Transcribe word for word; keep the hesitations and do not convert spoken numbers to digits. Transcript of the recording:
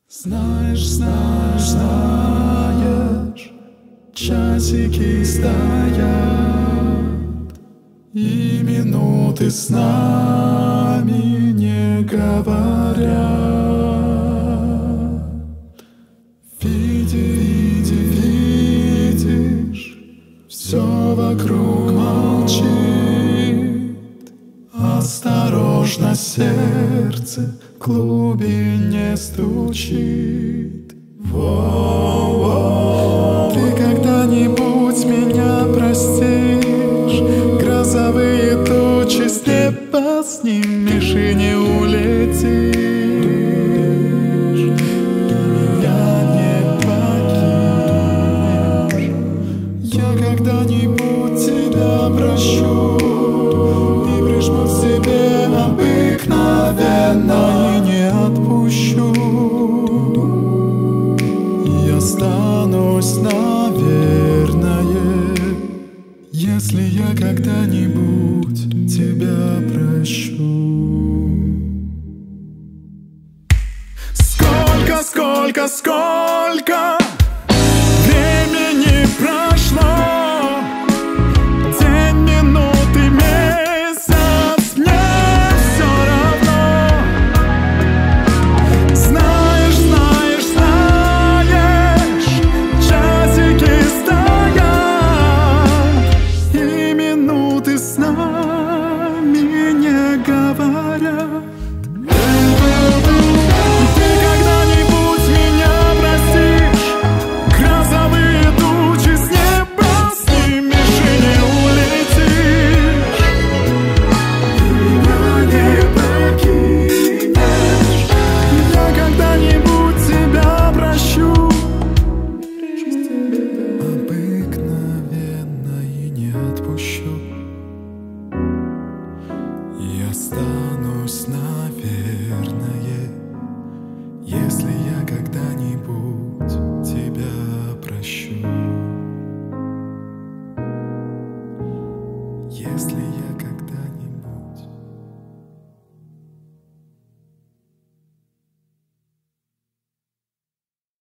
Знаешь, знаешь, знаешь, часики стоят, и минуты с нами не говорят. Видишь, видишь, все вокруг молчит. Осторожно, сердце в глубине стучит. Воу-воу. Ты когда-нибудь меня простишь? Грозовые тучи с неба снимешь и не улетишь. И меня не покинешь. Я когда-нибудь тебя прощу и прижму к себе обыкновенно и не отпущу. И останусь, наверное, если я когда-нибудь тебя прощу. Сколько, сколько, сколько времени прошло, день, минуты, месяц, мне все равно. Знаешь, знаешь, знаешь, часики стоят, и минуты с нами не говорят. Ты когда-нибудь меня простишь? Грозовые тучи с неба снимешь и не улетишь. И меня не покинешь. Я когда-нибудь тебя прощу, обыкновенно и не отпущу. И останусь, наверное, если я когда-нибудь тебя прощу. Если я